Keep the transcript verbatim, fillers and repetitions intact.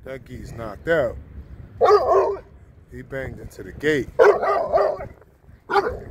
That geese knocked out. He banged into the gate.